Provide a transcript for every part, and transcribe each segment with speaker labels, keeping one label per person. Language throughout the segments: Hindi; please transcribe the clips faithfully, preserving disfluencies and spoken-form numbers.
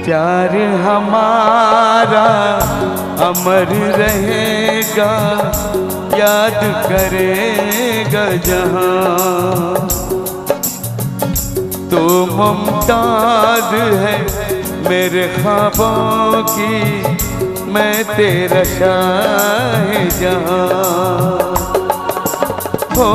Speaker 1: प्यार हमारा अमर रहेगा, याद करेगा जहां। तो मुमताज है मेरे ख्वाबों की, मैं तेरा शाहजहां। हो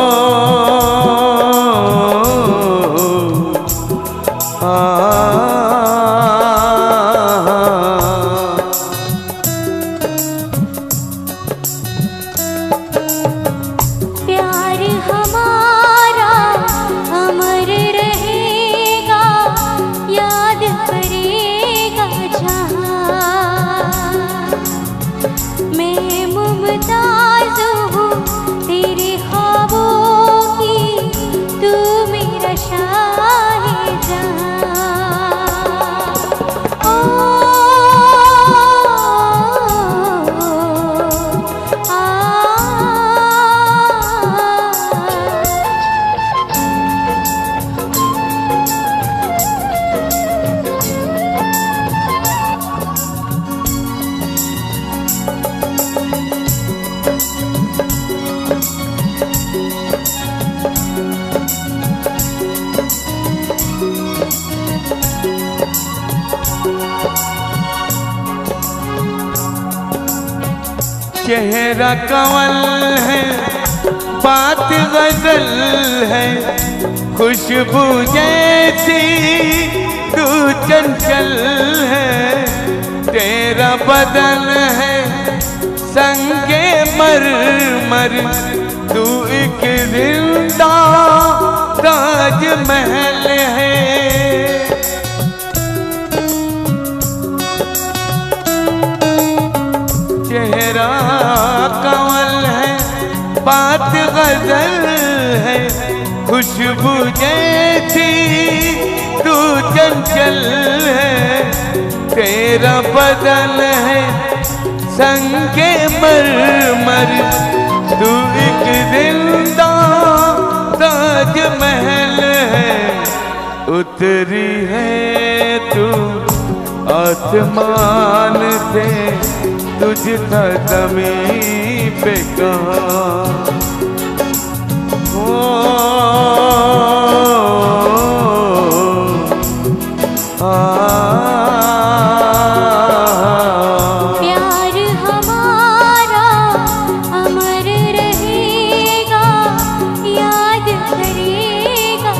Speaker 1: चेहरा कंवल है, बात गजल है, खुशबू जैसी तू चंचल है। तेरा बदन है संगे मरमर, तू एक जिंदा ताजमहल है। चेहरा कंवल है, बात गजल है, खुशबू जैसी तू चंचल है। तेरा बदन है संगे मरमर, तू एक जिंदा ताजमहल है। उतरी है तू आसमान से, तुझका ज़मीं पे कहाँ। ओ आ
Speaker 2: प्यार हमारा अमर रहेगा, याद करेगा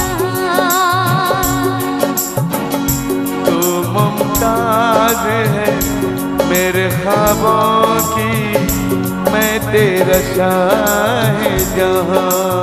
Speaker 2: जहां।
Speaker 1: तू मुमताज है मेरे ख्वाबों की, मैं तेरा शाहजहां।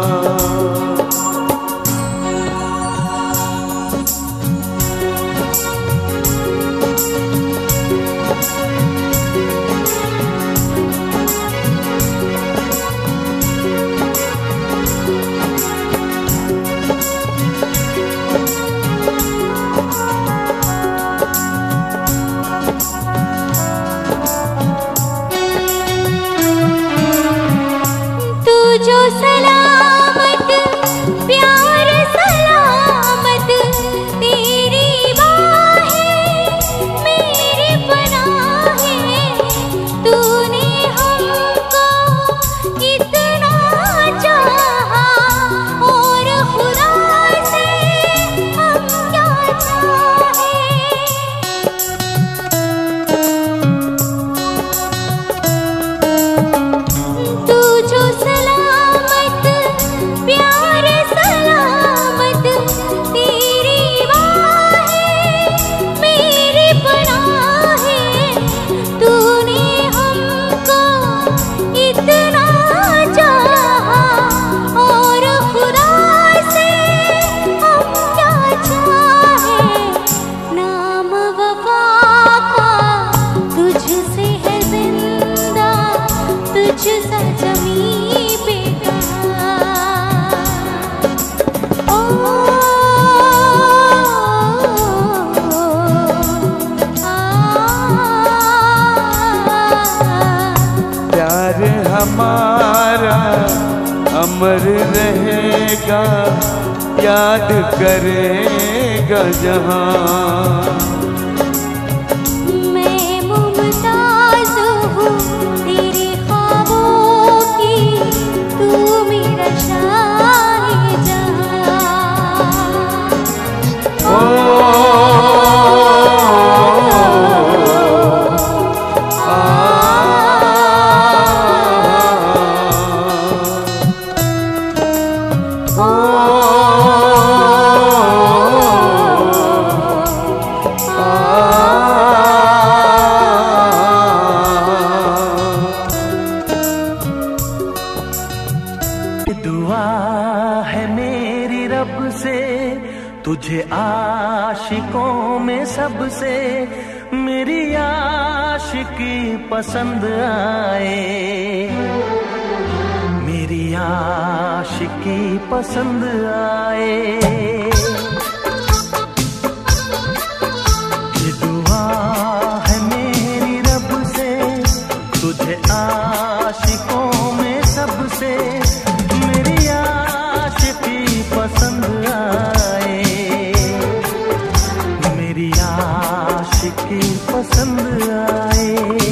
Speaker 2: जो सलामत प्यार सलामत, तेरी बाहें मेरी पनाहें। तूने हमको इतना चाहा, और खुदा से हम क्या चाहें। तू जो सलामत प्यार सलामत, तेरी बाहें मेरी पनाहें। तूने हमको इतना चाहा, और खुदा से हम क्या चाहें। नाम वफा का तुझसे है जिंदा, तुझसा ज़मीं पे कहाँ। ओ
Speaker 1: प्यार हमारा अमर रहेगा, याद करेगा जहां।
Speaker 3: तुझे आशिकों में सबसे मेरी आशिकी पसंद आए, मेरी आशिकी पसंद आए। ये दुआ है मेरी रब से, तुझे आशिकों में सबसे मेरी आशिकी पसंद आए, मेरी आशिकी पसंद आए।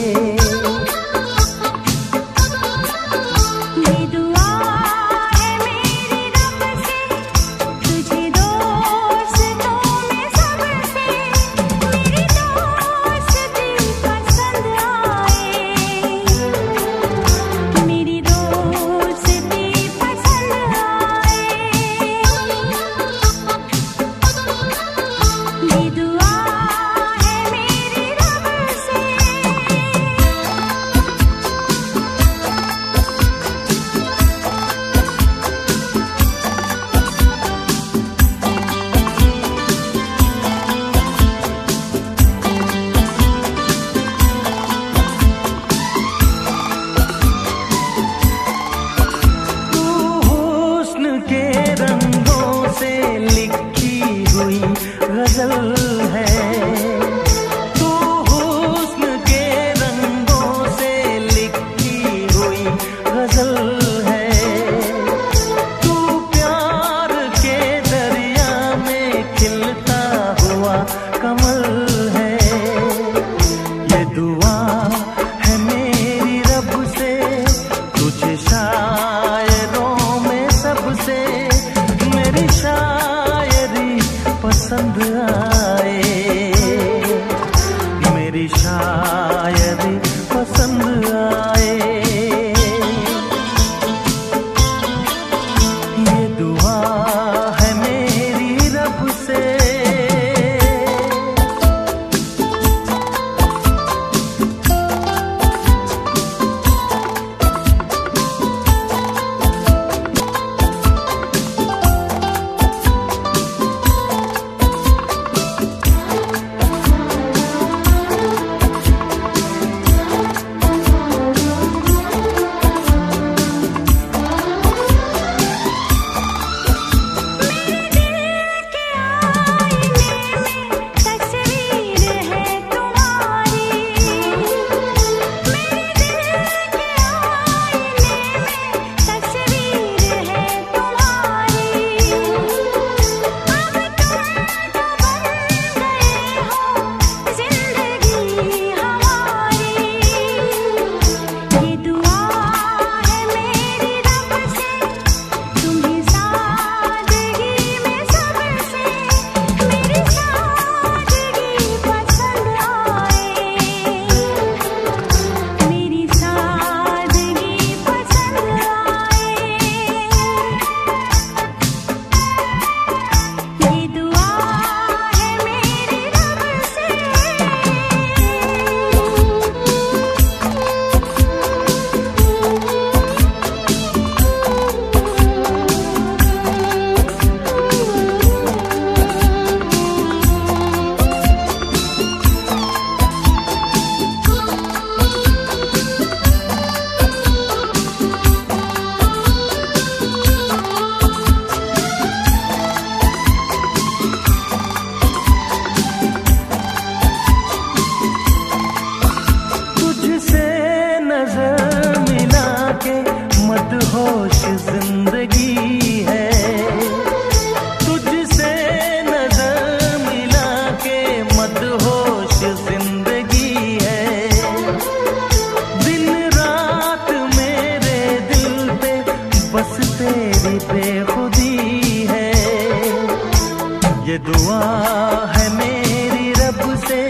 Speaker 3: ये दुआ है मेरी रब से,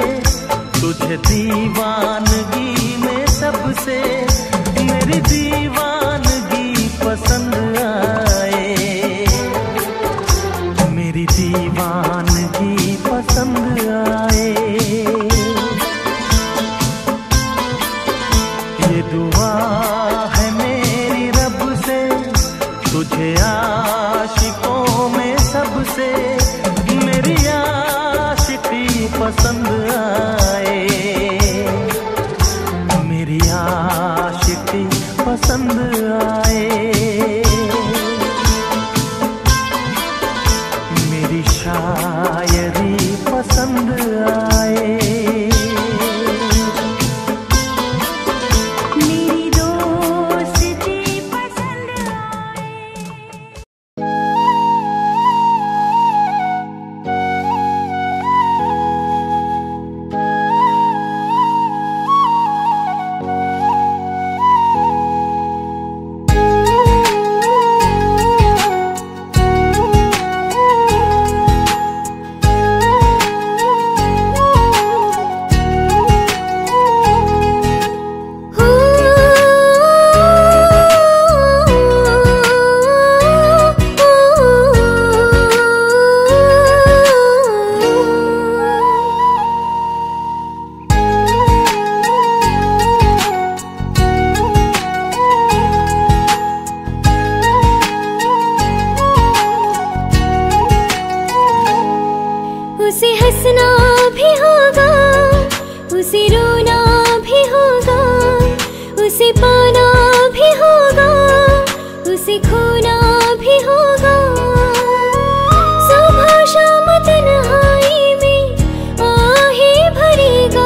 Speaker 3: तुझे दीवानगी में सबसे मेरी दीवानगी पसंद आए, मेरी दीवानगी पसंद आए। ये दुआ है मेरी रब से, तुझे आशिकों में सबसे मेरी आशिकी पसंद आए, मेरी आशिकी पसंद आए, मेरी शायरी पसंद आए,
Speaker 2: मेरी दोस्ती पसंद आए। उसे हंसना भी होगा, उसे रोना भी होगा, उसे पाना भी होगा, उसे खोना भी होगा। सुबह शाम तन्हाई में आहे भरेगा,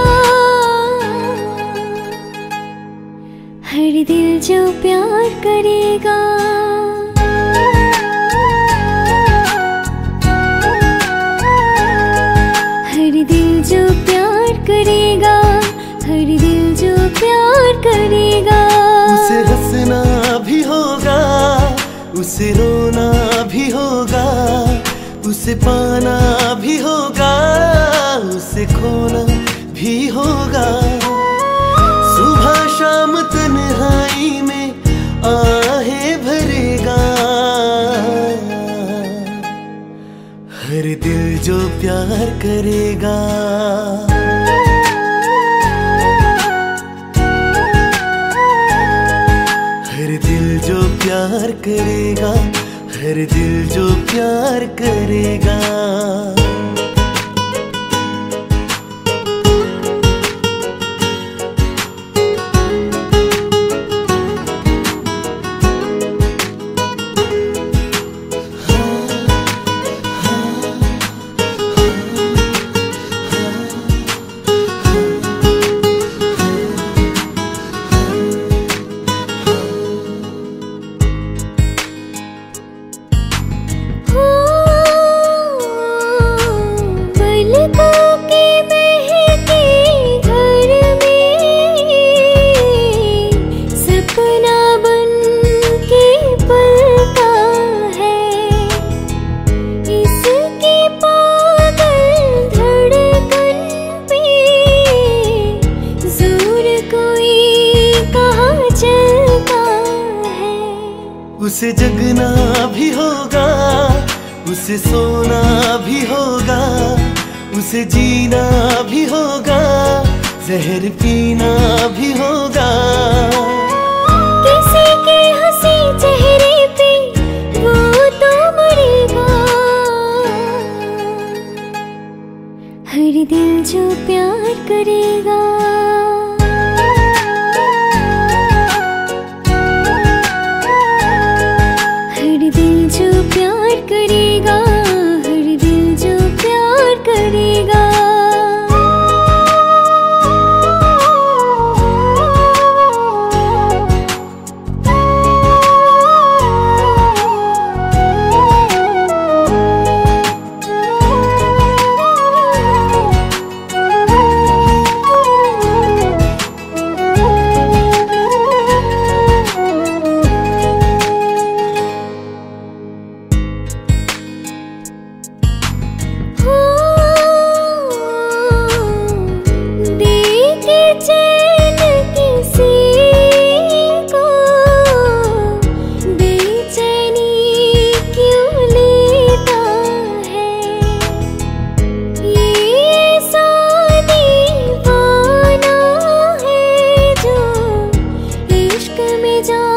Speaker 2: हर दिल जो प्यार करेगा। हर दिल जो प्यार करेगा, हर दिल जो प्यार करेगा।
Speaker 3: उसे हंसना भी होगा, उसे रोना भी होगा, उसे पाना भी होगा, उसे खोना भी होगा। सुबह शाम तन्हाई में आहे भरेगा, हर दिल जो प्यार करेगा। हर दिल जो प्यार करेगा, हर दिल जो प्यार करेगा। उसे जगना भी होगा, उसे सोना भी होगा, उसे जीना भी होगा, जहर पीना भी होगा।
Speaker 2: किसी के हंसी चेहरे पे वो तो मरेगा, हर दिल जो प्यार करेगा। हर दिल जो प्यार करेगा, हर दिल जो प्यार करेगा।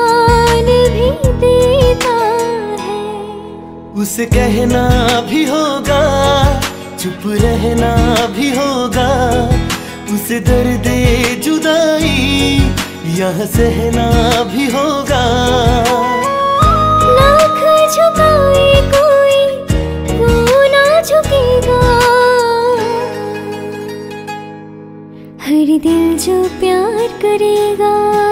Speaker 3: उसे कहना भी होगा, चुप रहना भी होगा, उसे दर्दे जुदाई यहाँ सहना भी होगा।
Speaker 2: लाख झुकाए कोई वो ना झुकेगा, हर दिल जो प्यार करेगा।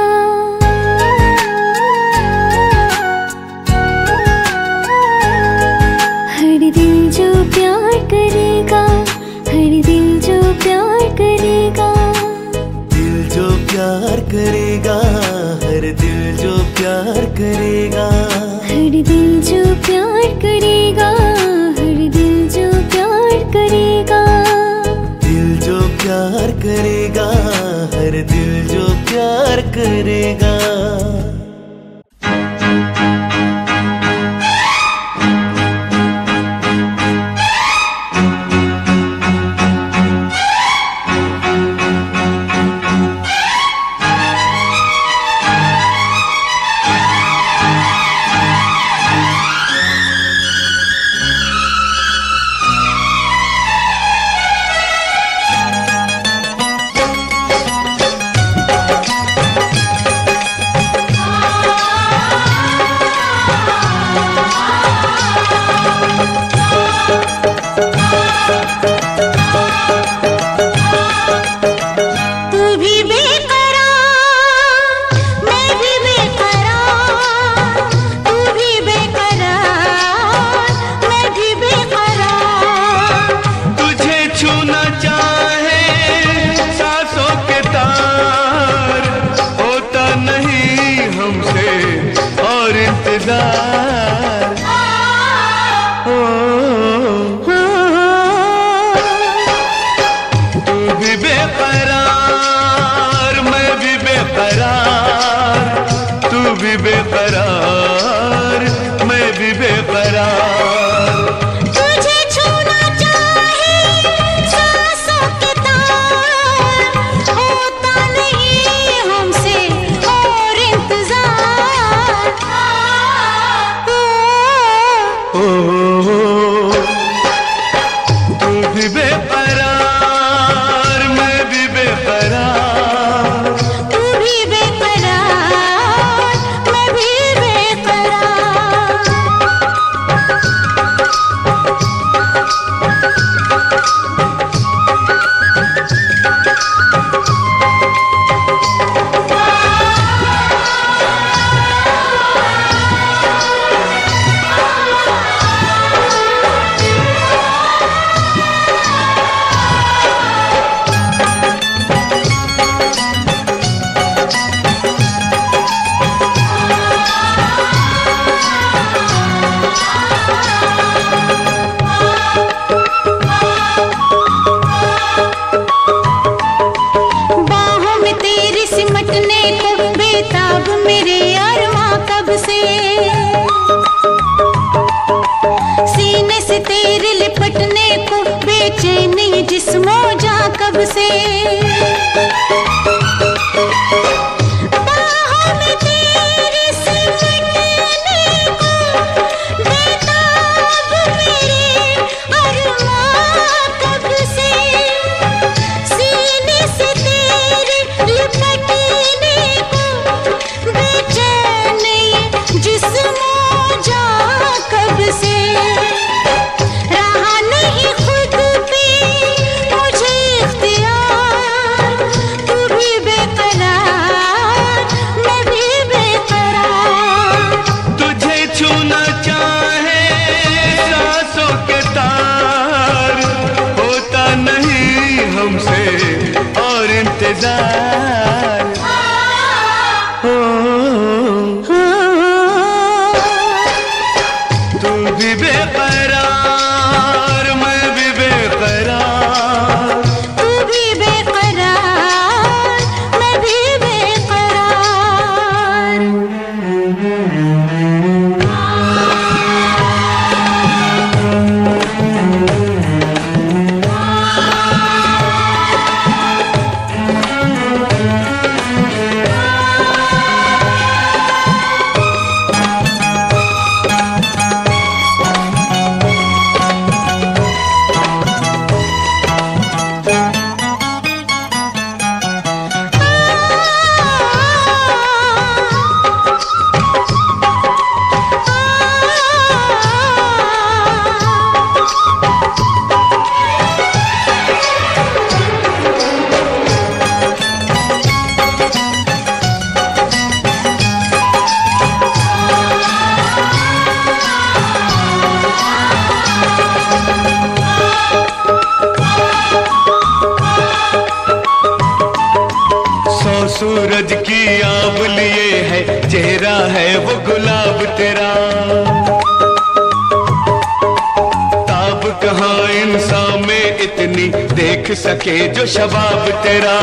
Speaker 2: हर दिल जो प्यार करेगा, हर दिल जो प्यार करेगा।
Speaker 3: दिल जो प्यार करेगा, हर दिल जो प्यार करेगा।
Speaker 2: हर दिल जो प्यार करेगा, हर दिल जो प्यार करेगा।
Speaker 3: दिल जो प्यार करेगा, हर दिल जो प्यार करेगा।
Speaker 1: बेकरार मैं भी बेकरार,
Speaker 2: तुझे छूना चाहे सांसों के तार, होता नहीं हमसे और इंतजार।
Speaker 1: ओ, ओ, ओ, तू भी बेकरार मैं भी बेकरार,
Speaker 2: तू भी बेकरार मैं भी बेकरार। बाहों में तेरे सिमटने को बेताब मेरे अरमां कब से, सीने से तेरे लिपटने को बेचैनी जिस्मों जा कब से। बाहों में तेरे सिमटने को बेताब मेरे अरमां कब से, सीने से तेरे लिपटने को बेचैनी जिस्मों जा कब से। रहा नहीं खुद पे मुझे इख्तियार,
Speaker 1: आब लिए है, चेहरा है वो गुलाब तेरा। ताब कहाँ इंसान में इतनी देख सके जो शबाब तेरा।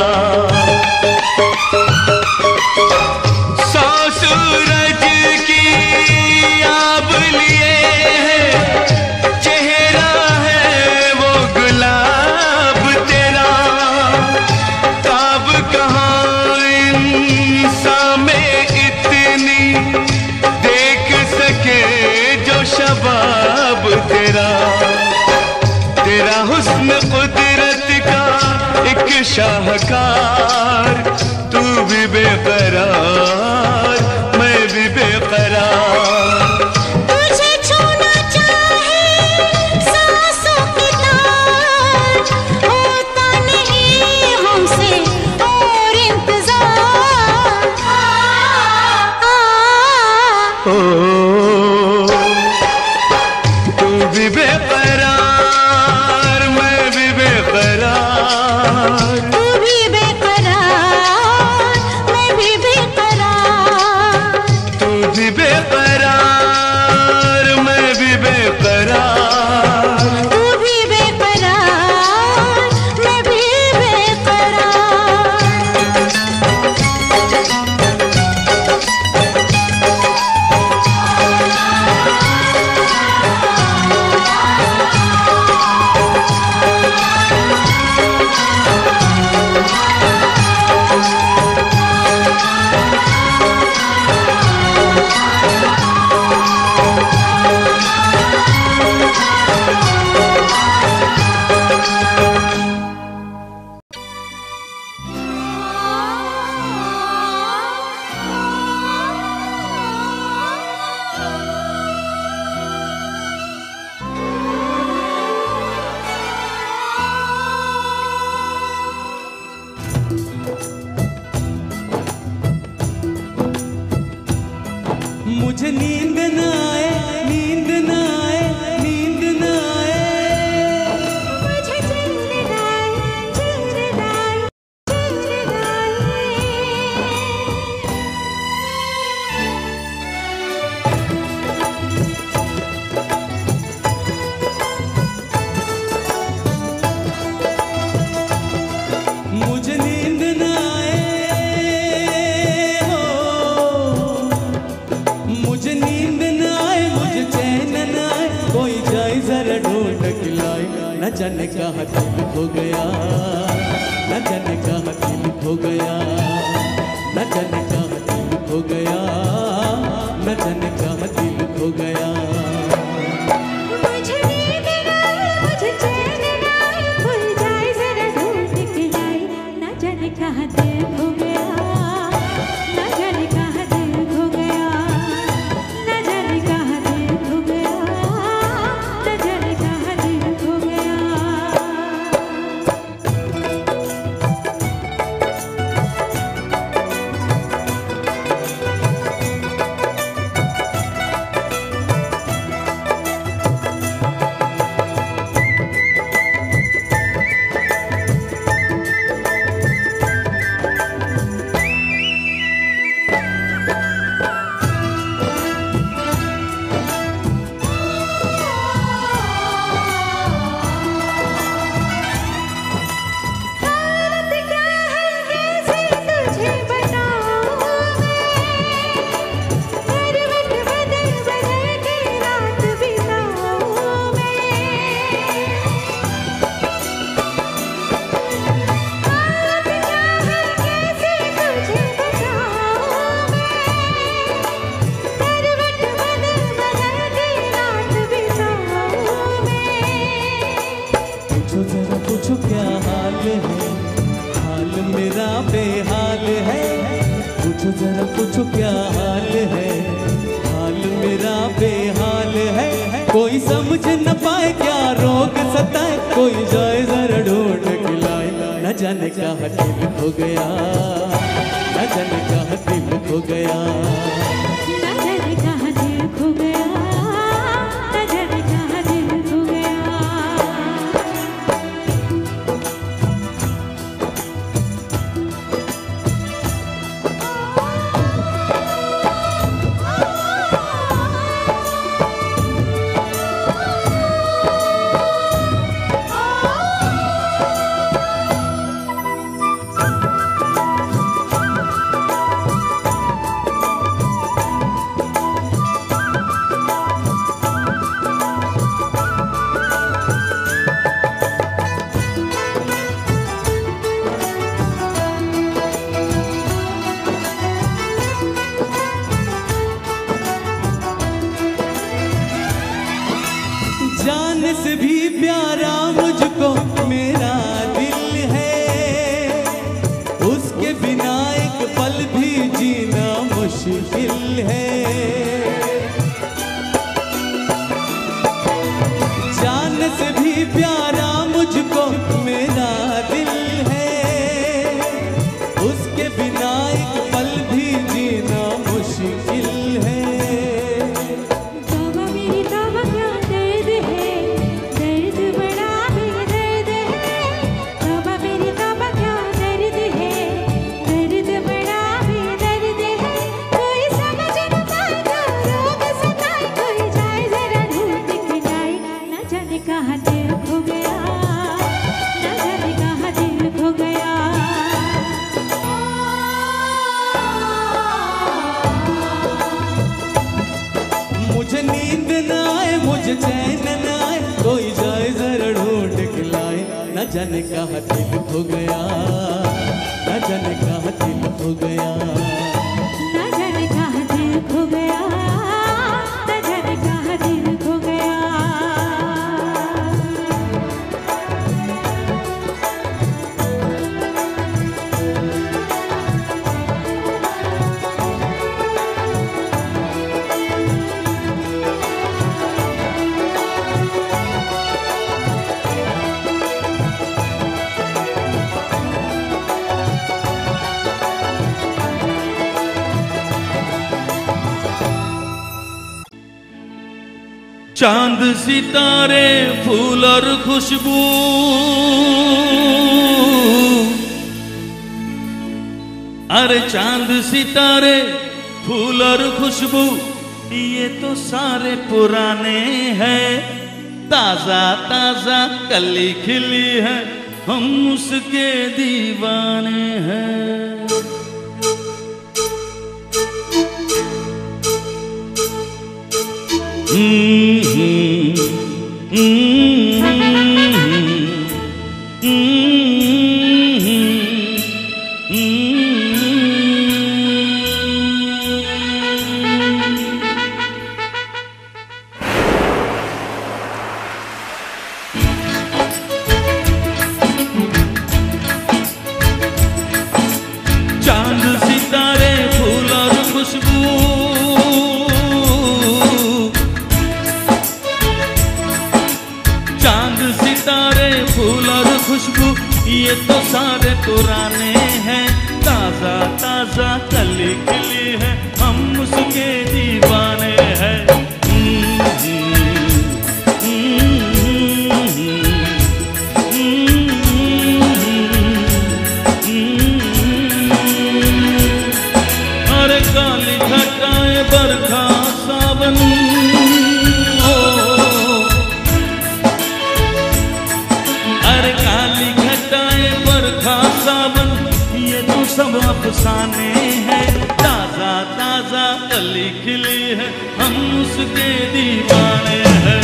Speaker 1: सौ सूरज की आब लिए है, चेहरा है वो गुलाब तेरा। ताब कहाँ इंसान में इतनी देख सके जो शबाब तेरा। तेरा हुस्न कुदरत का एक शाहकार, तू भी बेकरार मैं भी बेकरार।
Speaker 2: तुझे छूना चाहे सांसों की तार, होता नहीं हमसे और इंतजार।
Speaker 1: ओ तू भी बेकरार मैं भी बेकरार।
Speaker 2: तू भी बेकरार मैं भी बेकरार।
Speaker 1: तू भी बेकरार मैं भी बेकरार।
Speaker 2: तू भी बेकरार मैं भी बेकरार।
Speaker 4: मुझे नींद न आए, नींद न आए, नींद न आए।
Speaker 2: मुझे चैन आए, चैन आए, चैन आए।
Speaker 4: मुझे नींद न आए हो, मुझे नींद न आए, मुझे चैन न आए। कोई जाए जरा ढूंढ के लाए, न जाने कहाँ दिल खो गया, न जाने कहाँ दिल खो गया, न जाने कहाँ दिल खो गया, न जाने कहाँ दिल खो गया।
Speaker 2: मुझे नींद आए, मुझे चैन आए, भूल जाए जरा ढूंढ के लाए। न जाने कहाँ दिल खो गया, न जाने कहाँ दिल खो गया, न जाने कहाँ दिल खो गया, न जाने कहाँ दिल खो गया।
Speaker 4: पूछो जरा पूछो क्या हाल है, हाल मेरा बेहाल है। कोई समझ न पाए क्या रोग सताए, कोई जाए जरा ढूंढ के लाए। न जाने कहाँ दिल खो गया, न जाने कहाँ दिल खो गया,
Speaker 2: न जाने कहाँ दिल खो गया, न जाने कहाँ दिल खो गया।
Speaker 4: भी प्यारा मुझको मेरा दिल है, उसके बिना एक पल भी जीना मुश्किल है। जान से भी प्यारा मुझको मेरा दिल है, उसके बिना एक पल भी जीना मुश्किल है।
Speaker 2: तौबा मेरी तौबा क्या दर्द है, दर्द बड़ा भी दर्द है। तौबा मेरी तौबा क्या दर्द है, दर्द बड़ा भी दर्द है। कोई समझ न पाए तो रोग सताए, कोई जाए जरा ढूंढ के जाए। न जाने कहाँ दिल खो गया, न जाने कहाँ दिल खो गया।
Speaker 4: मुझे नींद न आए, मुझे चैन न आए, कोई जाए जरा ढूंढ के लाए। न जाने कहाँ दिल खो गया, न जाने कहाँ दिल खो गया।
Speaker 2: न जाने कहाँ दिल खो गया, न जाने कहाँ दिल खो गया।
Speaker 1: चांद सितारे फूल और खुशबू, अरे चांद सितारे फूल और खुशबू, ये तो सारे पुराने हैं। ताजा ताजा कली खिली है, हम उसके दीवाने हैं। चांद सितारे फूल और खुशबू, चांद सितारे फूल और खुशबू, ये तो सारे पुराने हैं। ताजा ताजा कली खिली है, हम उसके दीवाने हैं। अरे काली घटाएं बरखा सावन, ये तो सब अफसाने हैं। ताजा ताजा कली खिली है, हम उसके दीवाने हैं।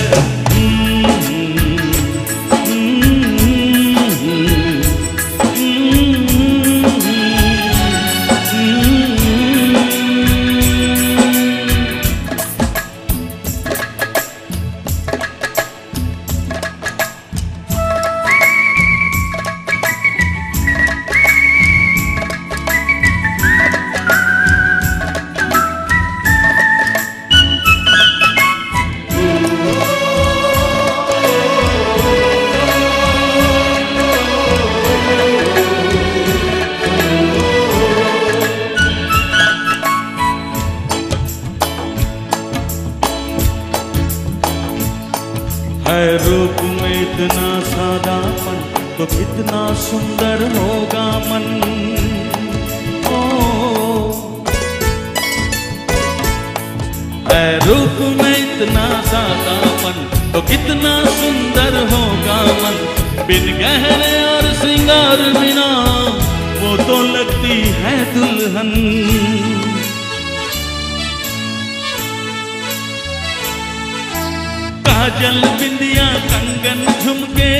Speaker 1: है रूप में इतना सादापन, तो कितना सुंदर होगा मन। ओ है रूप में इतना सादापन, तो कितना सुंदर होगा मन। बिन गहने और श्रृंगार बिना वो तो लगती है दुल्हन। काजल बिंदिया कंगन झुमके,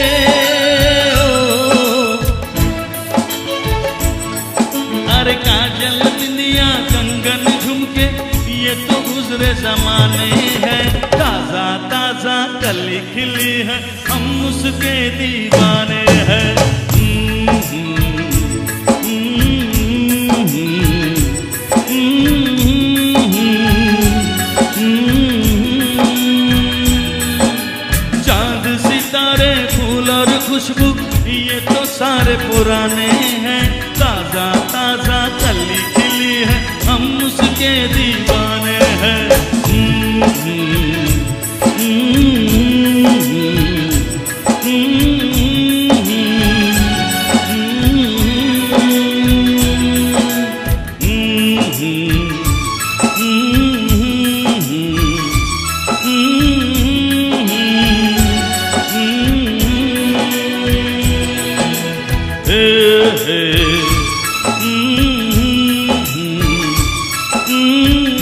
Speaker 1: अरे काजल बिंदिया कंगन झुमके, ये तो गुजरे जमाने हैं। ताजा ताजा ताजा कली खिली है, हम उसके दीवाने हैं। चांद सितारे फूल और खुशबू ये तो सारे पुराने हैं, ताजा ताजा कली खिली है, हम उसके दीवाने हैं। Mm-hmm.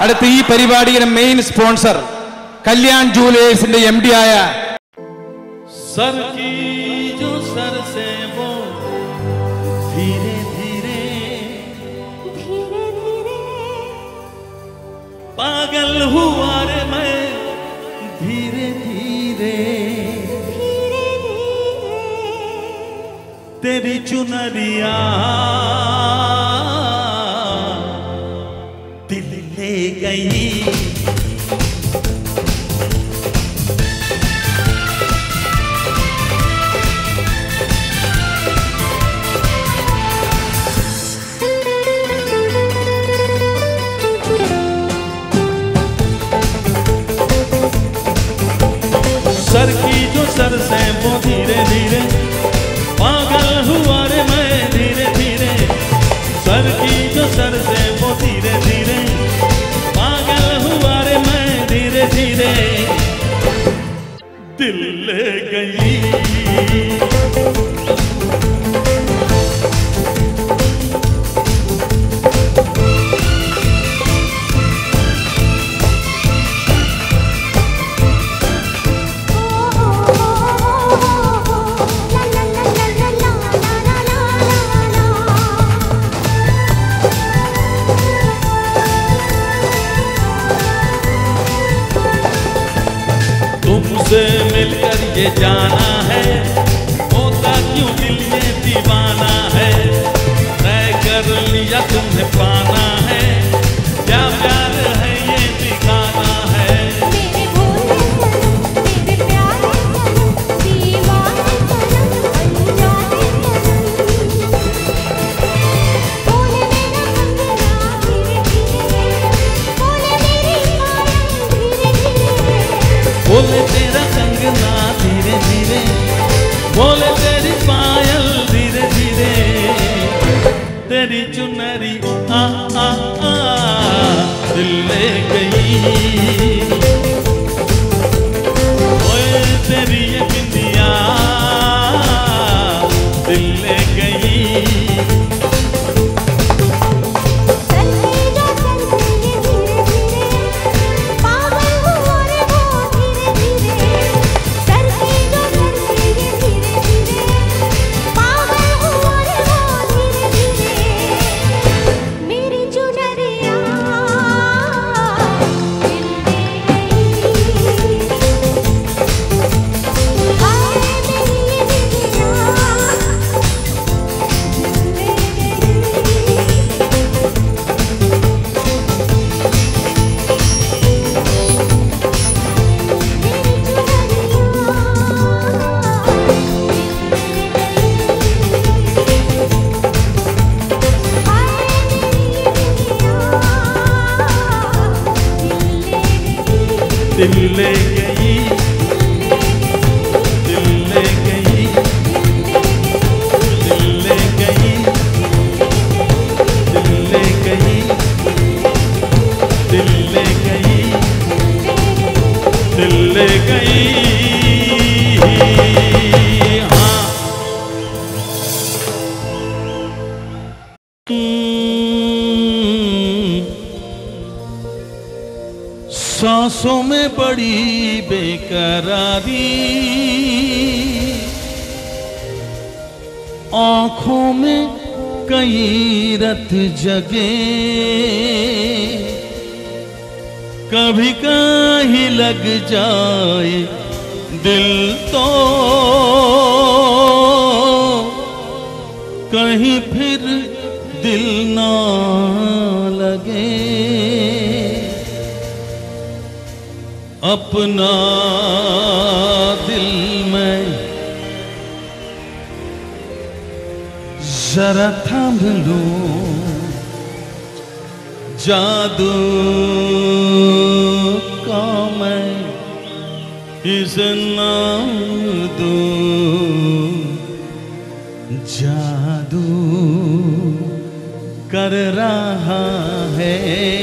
Speaker 5: അടുത്ത ഈ പരിപാടിയുടെ മെയിൻ സ്പോൺസർ കല്യാൺ ജുവലേഴ്സിന്റെ എം ഡി ആയ
Speaker 1: सर की जो सर से वो धीरे धीरे
Speaker 2: धीरे धीरे
Speaker 1: पागल हुआ रे मैं धीरे धीरे
Speaker 2: धीरे धीरे
Speaker 1: तेरी चुनरिया दिल ले गई सर की जो सर से वो धीरे धीरे पागल हुआ रे मैं धीरे धीरे सर की जो सर से वो धीरे धीरे पागल हुआ रे मैं धीरे धीरे दिल ले गई तुमसे मिलकर ये जाना है होता क्यों दिल ये दीवाना है तय कर लिया तुम्हें पाना है क्या प्यार है ये दिखाना है
Speaker 2: मेरे भोले सनम मेरे प्यारे सनम दीवाने सनम अनजाने सनम बोले मेरा कंगना धीरे धीरे बोले मेरी पायल धीरे धीरे
Speaker 1: बोले तेरा कंगना धीरे धीरे बोले तेरी पायल धीरे धीरे तेरी चुनरी आ आ आ दिल ले गई ओए तेरी ये बिंदिया दिल ले गई
Speaker 2: सर की जो सर से ये धीरे धीरे पागल हुआ रे वो धीरे धीरे सर की जो सर से ये धीरे धीरे पागल हुआ रे वो धीरे धीरे मेरी चुनरिया दिल ले गई हाय मेरी ये बिंदिया
Speaker 1: दिल ले गई दिल ले गई दिल ले गई दिल ले गई दिल ले गई दिल ले गई हाँ सांसों में बड़ी बेकरारी आंखों में कई रत जगे कभी कहीं लग जाए दिल तो कहीं फिर दिल ना लगे अपना दिल में जरा थाम लूं जादू का मैं इसे नाम दूं जादू कर रहा है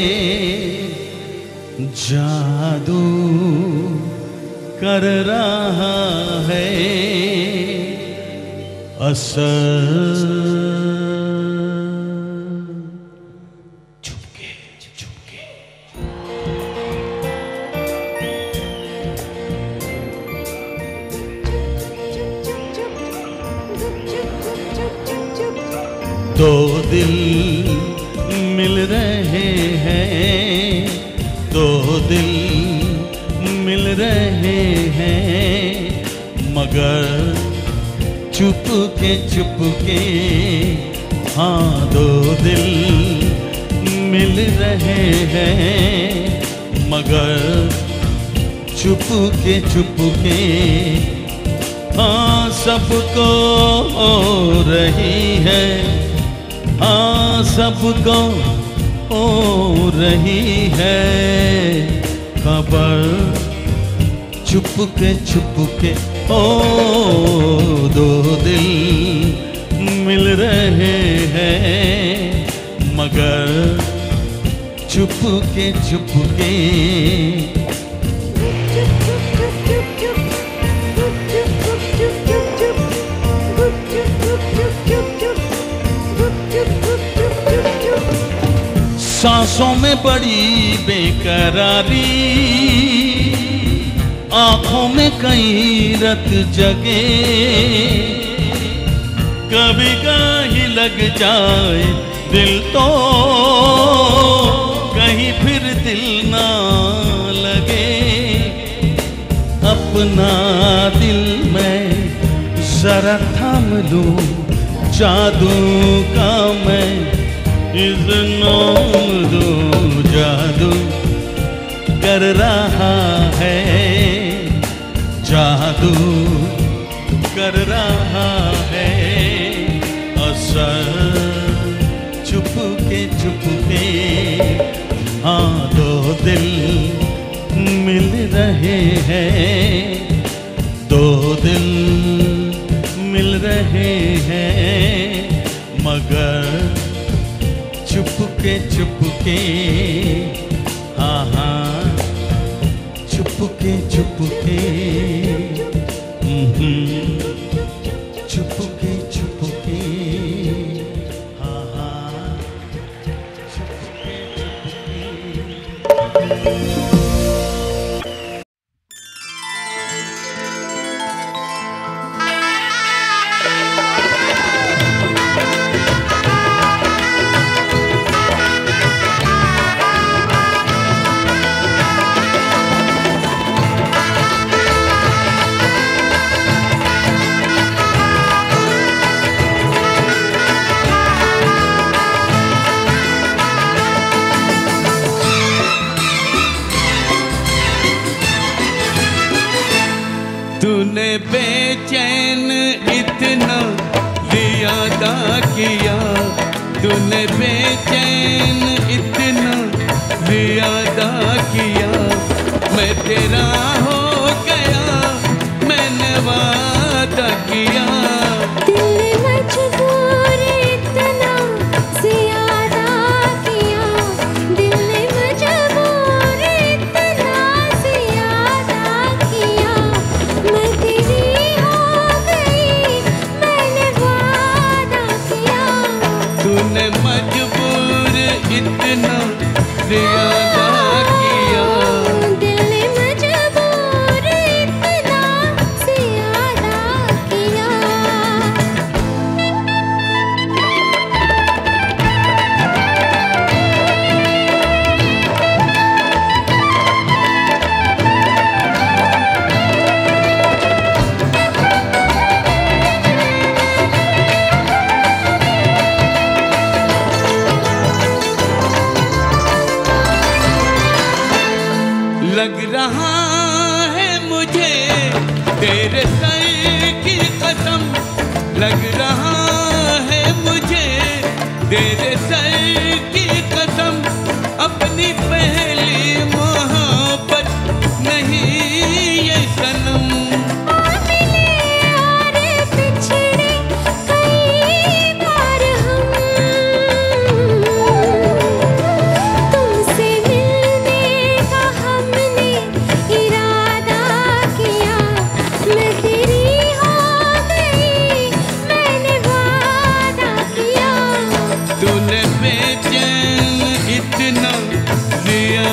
Speaker 1: जादू कर रहा है असर चुपके चुपके रहे हैं, दो दिल मिल रहे हैं, मगर चुप के चुप के, हाँ दो दिल मिल रहे हैं, मगर चुप के चुप के, हाँ सबको हो रही है, हाँ सबको हो रही है खबर, चुप के चुप के, ओ दो दिल मिल रहे हैं, मगर चुप के चुप के। सांसों में बड़ी बेकरारी, आंखों में कई रत जगे, कभी कहीं लग जाए दिल तो कहीं फिर दिल ना लगे, अपना दिल मैं जरा थाम लूं, जादू का मैं इज़्नाम दूं, जादू कर रहा है, जादू कर रहा है असर, चुप के चुप के, हाँ दो दिल मिल रहे हैं, दो दिल मिल रहे हैं, मगर चुप के चुप के, हाँ हाँ चुप के चुप के, चुप के चुप के, हाँ हाँ चुप के चुप के।
Speaker 4: तूने बेचैन इतना ज़्यादा किया, तूने बेचैन इतना ज़्यादा किया, मैं तेरा हो गया, मैंने वादा किया।
Speaker 2: दिल मजबूर इतना ज़्यादा किया, दिल मजबूर इतना ज़्यादा किया, मैं तेरी हो गई, मैंने वादा किया।
Speaker 4: तूने मजबूर इतना ज़्यादा किया,
Speaker 2: दिल मजबूर इतना ज़्यादा किया।
Speaker 4: लग रहा है मुझे तेरे सर की कसम, लग रहा है मुझे तेरे सर की कसम, अपनी पहली मोहब्बत नहीं ये सनम।
Speaker 2: और पिछड़े कई बार हम, तुमसे मिलने का हमने इरादा किया, मैं तेरी हो गई, मैंने वादा किया।
Speaker 4: तूने बेचैन इतना ज़्यादा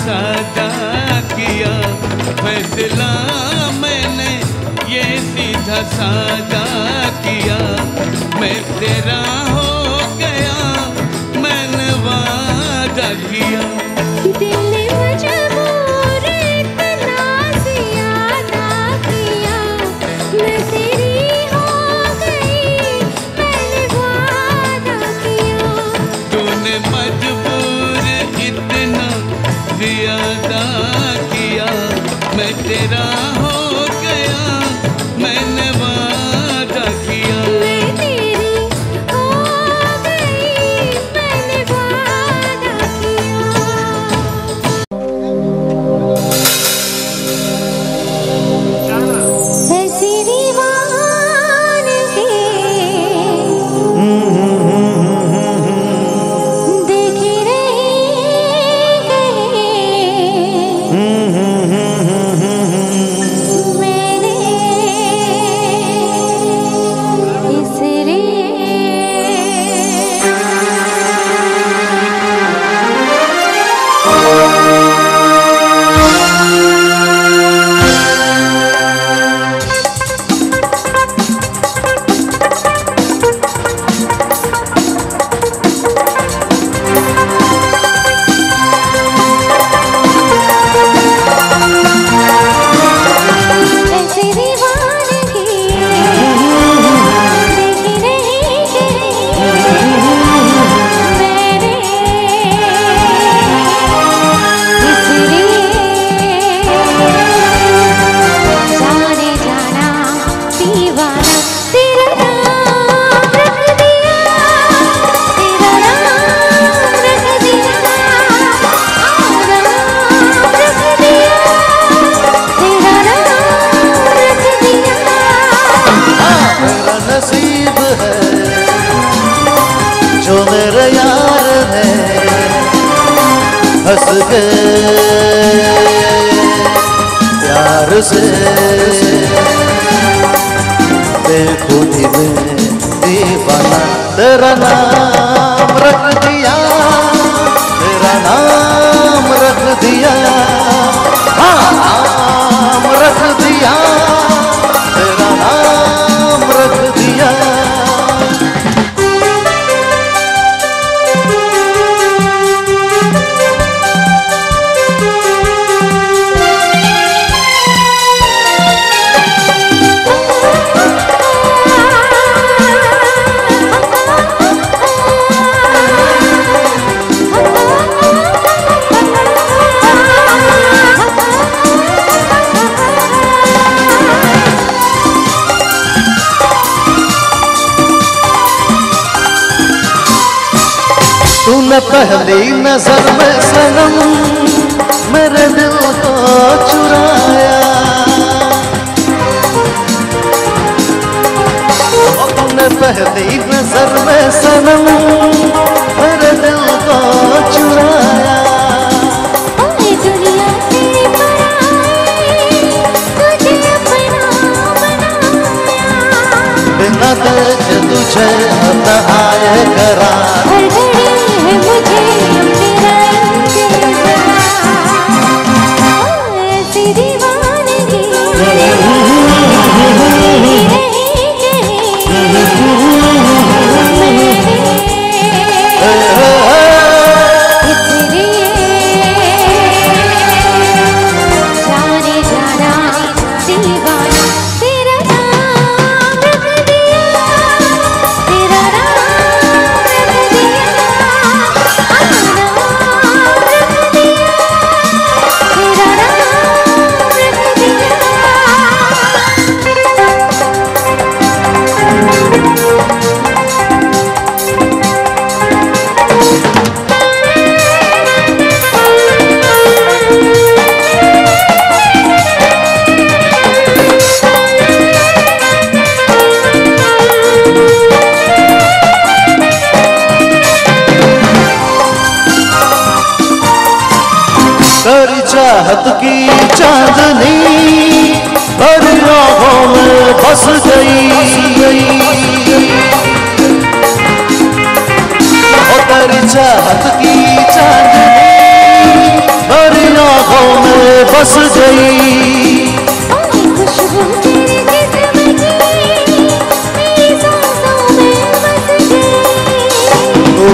Speaker 1: सादा किया, फैसला मैंने ये सीधा सादा किया। मैं तेरा हो गया, मैंने वादा किया।
Speaker 2: दिल मजबूर इतना ज़्यादा किया, मैं तेरी हो गई, मैंने वादा किया।
Speaker 1: तूने मजबूर इतना ज़्यादा किया, मैं तेरा हो गया, मैंने वादा किया।
Speaker 2: मैं तेरी हो गई, मैंने वादा किया। ऐसी दीवानगी देखी रही कहीं मैंने इसलिए। ऐसी दीवानगी देखी रही कहीं मैंने इसलिए। जाने जाना दीवाना तेरा नाम रख दिया, तेरा नाम रख दिया, नाम रख दिया, तेरा नाम रख दिया।
Speaker 3: मेरा नसीब है जो मेरे यार ने हंस के प्यार से बेखुदी में दीवाना तेरा नाम रख दिया, तेरा नाम रख दिया, हाँ नाम रख दिया, तेरा नाम रख दिया। तूने पहली नजर में सनम मेरे दिल को चुराया, तूने पहली नजर में सनम मेरे दिल को चुराया।
Speaker 2: ओए दुनिया से पराई तुझे अपना बनाया,
Speaker 3: बिना देखे तुझे न आए करार।
Speaker 2: हर घड़ी है मुझे तेरा इंतज़ार। ऐसी दीवानगी देखी रही कहीं जाने जाना दीवाना तेरा नाम रख दिया, तेरा नाम रख दिया, नाम रख दिया, तेरा नाम रख दिया।
Speaker 3: तेरी चाहत की चांदनी तेरी आँखों में बस गई, और तेरी चाहत की चांदनी तेरी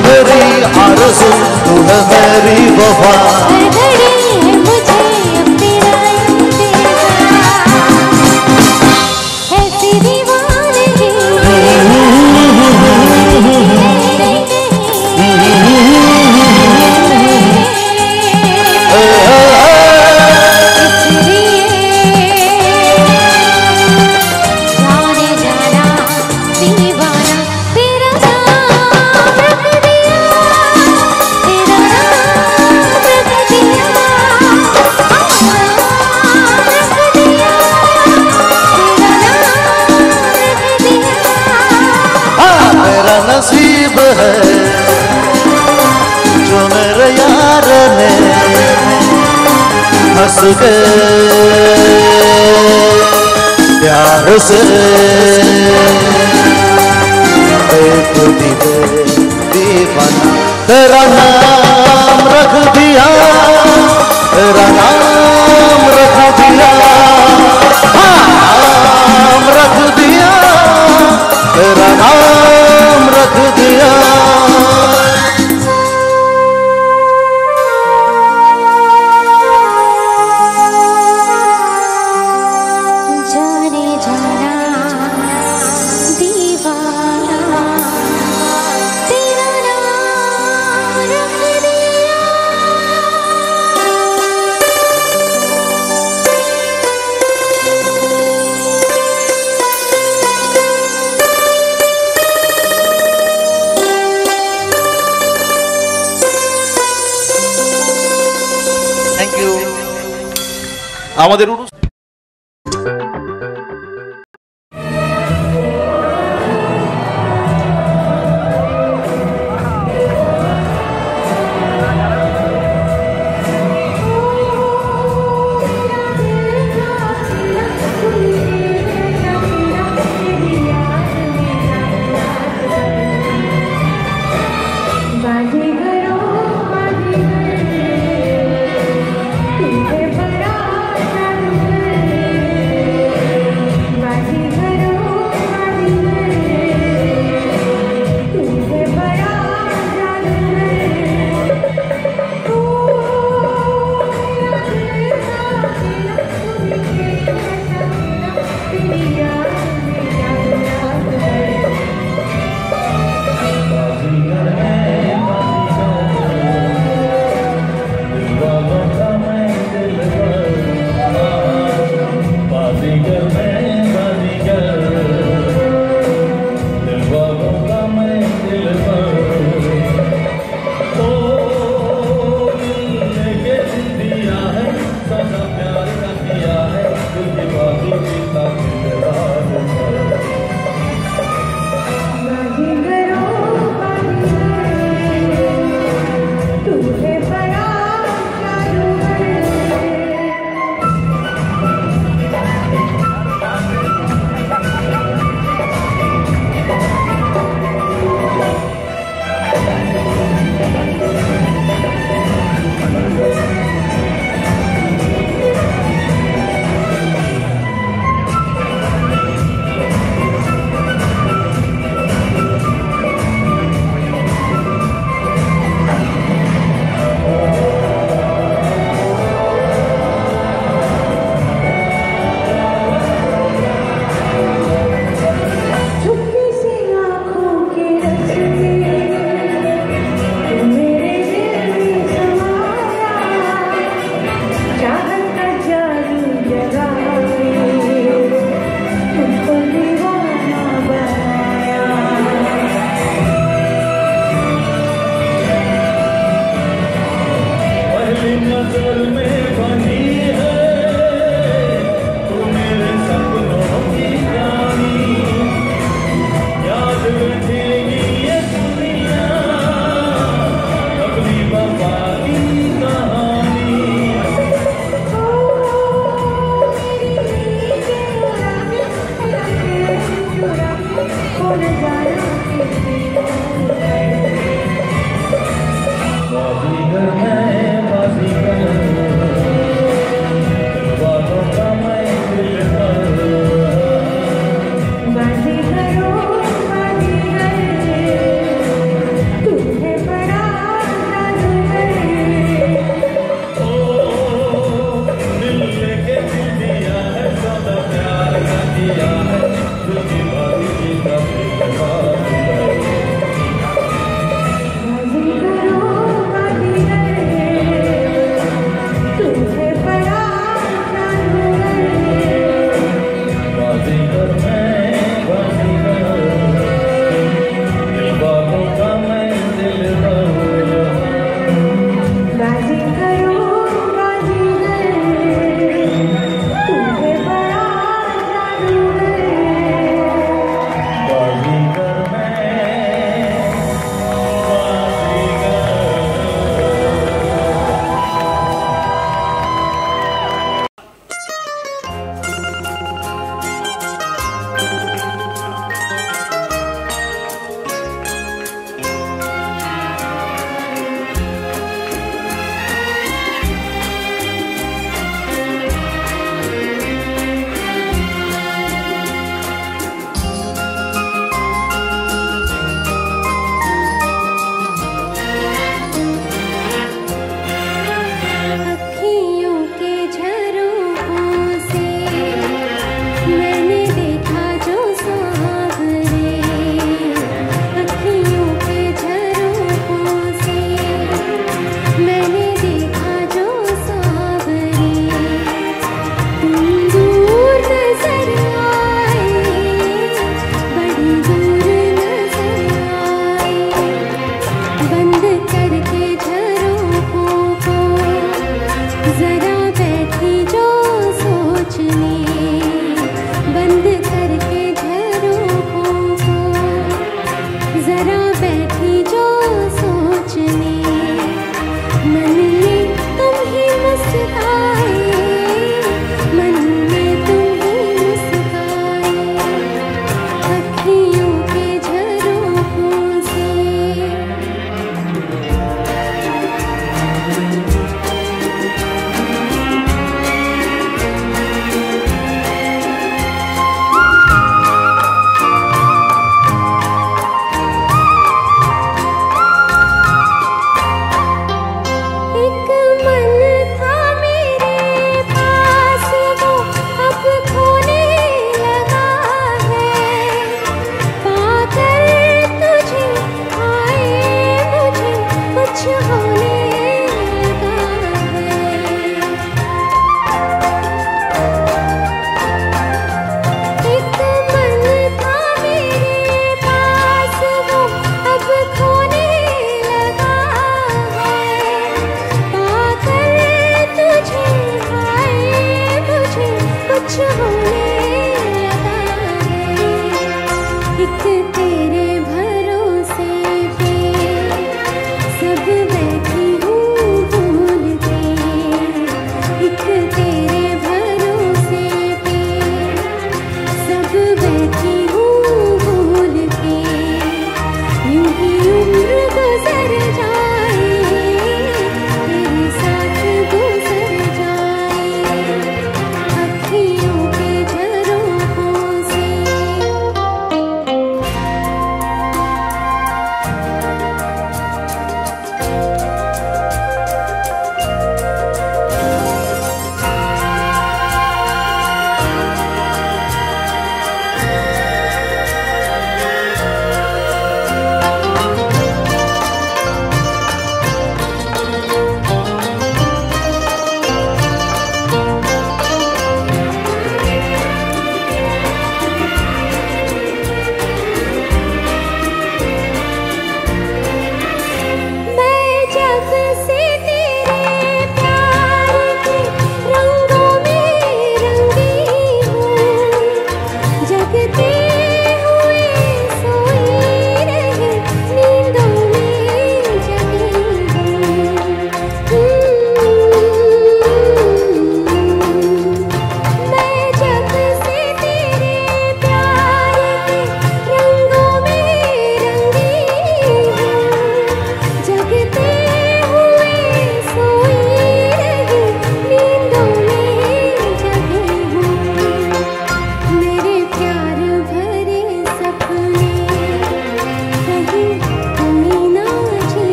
Speaker 3: मेरी आरज़ू, तू है मेरी वफा।
Speaker 2: हर घड़ी है मुझे अब तेरा इंतजार, ऐसी दीवानगी
Speaker 3: नसीब है जो मेरे यार ने हंस के प्यार से एक दीवाना तेरा नाम रख दिया, तेरा नाम रख दिया, नाम रख दिया, तेरा नाम रख दिया।
Speaker 2: जाने जाना दीवाना तेरा नाम रख दिया।
Speaker 3: Thank you.
Speaker 1: আমাদের অনুষ্ঠান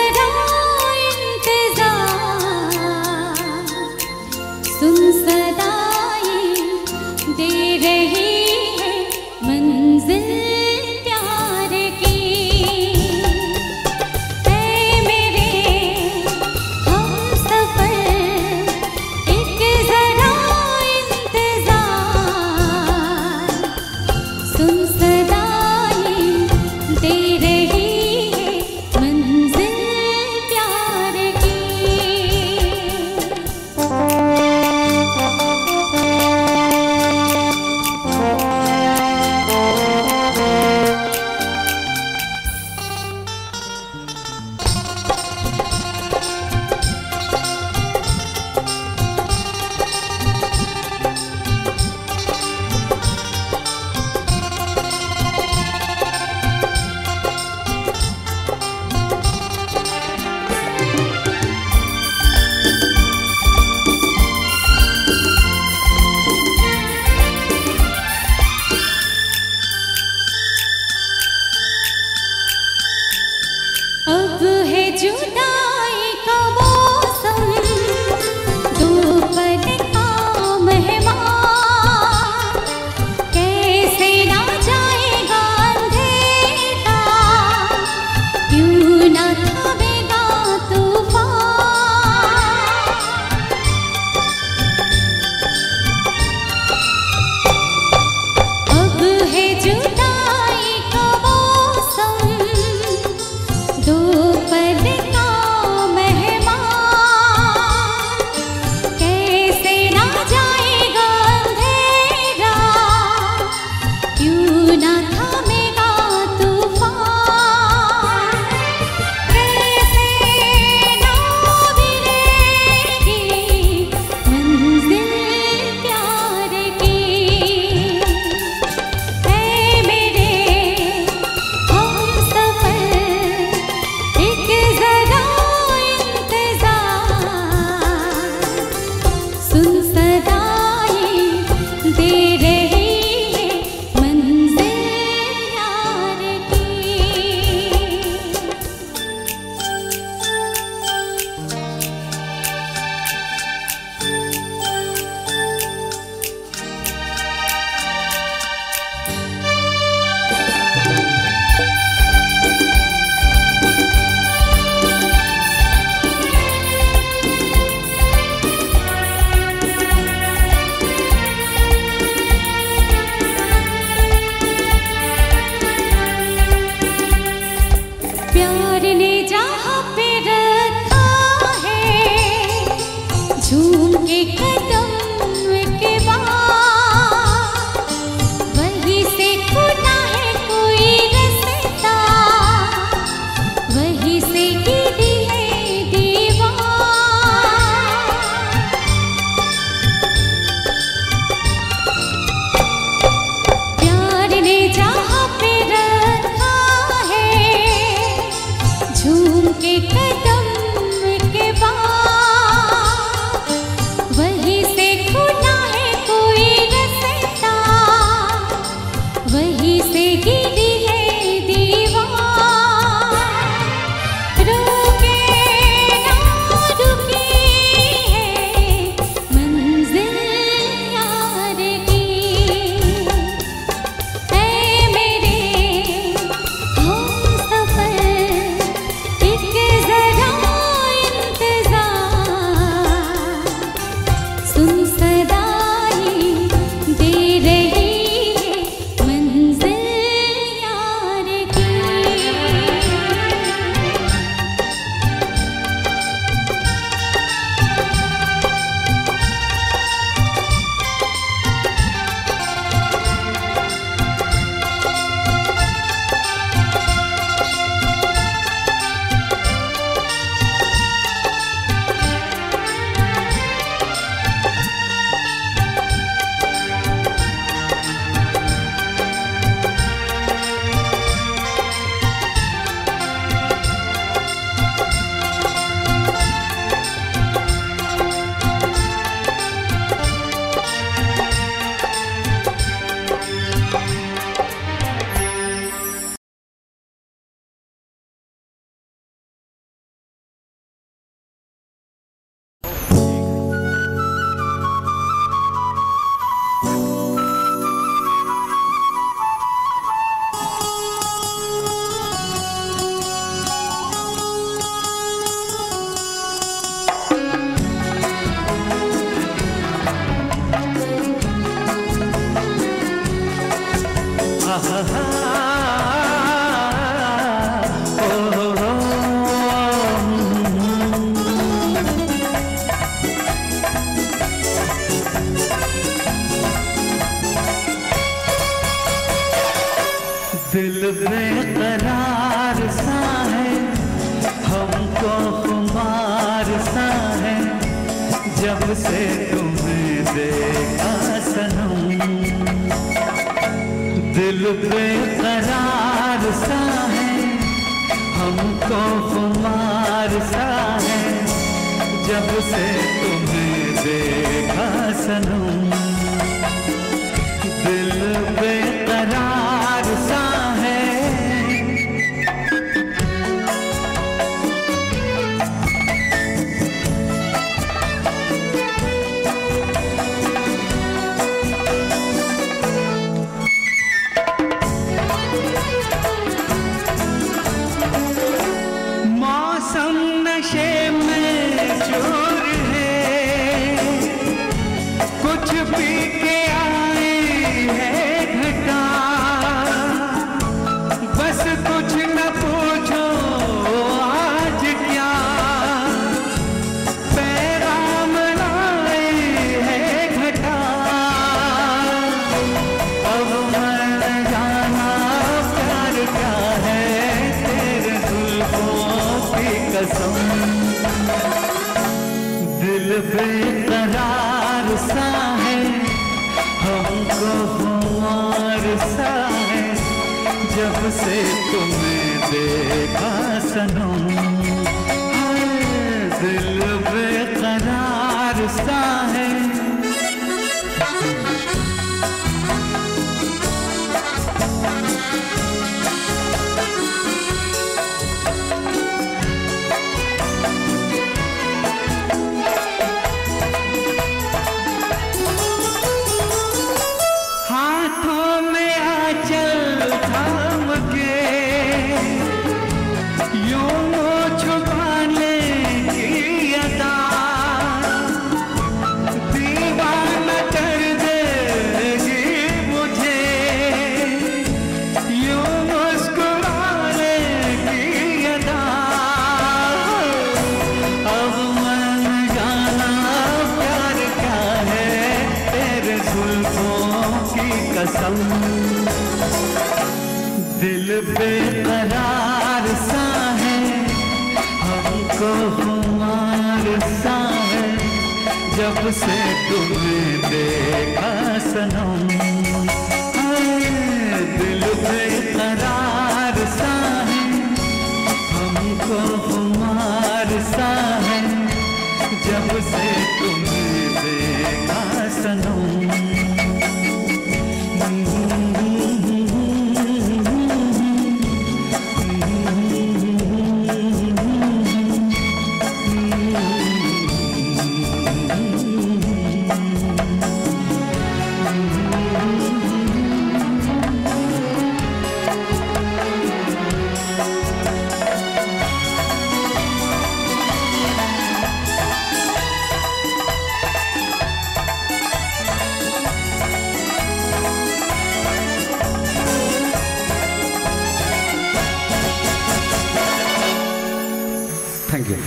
Speaker 2: जरा इंतजार, सुन सदाएं दे रही है मंजिल प्यार की। ऐ मेरे हमसफर एक जरा इंतजार, सुन सदाएं दे रही है मंजिल प्यार की।
Speaker 3: जब से तुम्हें देखा सनम, दिल बेकरार सा है, हमको खुमार सा है, जब से तुम्हें देखा सनम, दिल बेकरार सा है। मौसम नशे में चूर है, कुछ पी के आई है घटा, बस कुछ न पूछो आज क्या, पैगाम लाई है घटा। अब मैं जाना प्यार क्या है, तेरे जुल्फों की कसम, दिल बेकरार सा है, हमको खुमार सा है, जब से तुम्हें देखा सनम, हाय दिल बेकरार सा है। हाथों में आंचल थाम के यूं छुपाने की अदा, दीवाना कर देगी मुझे यूं मुस्कुराने की अदा। अब मैं जाना प्यार क्या है, तेरे जुल्फों की कसम, दिल बेकरार सा है, हमको खुमार सा है, जब से तुम्हें देखा सनम, हाय दिल बेकरार सा है, हमको खुमार सा है, जब से तुम्हें देखा सनम।
Speaker 5: Thank you.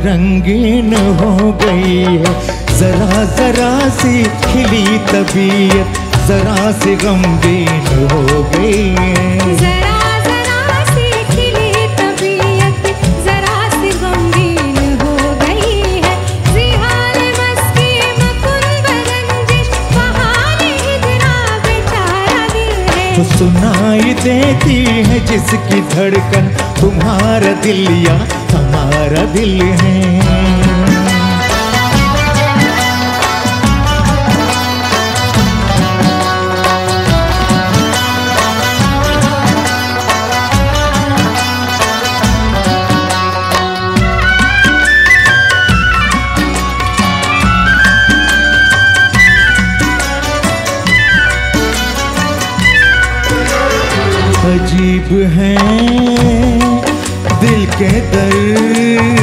Speaker 6: रंगीन हो गई है। जरा जरा सी खिली तबीयत जरा सी गमगीन हो गई है।
Speaker 2: जरा जरा सी खिली तबीयत जरा सी गमगीन हो गई है। जिहाल मस्ती मकुन बरंजिश बहाने हिजरा बेचारा दिल है।
Speaker 6: तो सुनाई देती है जिसकी धड़कन तुम्हारा दिल या हमारा दिल है। अजीब है दिल के दर्द,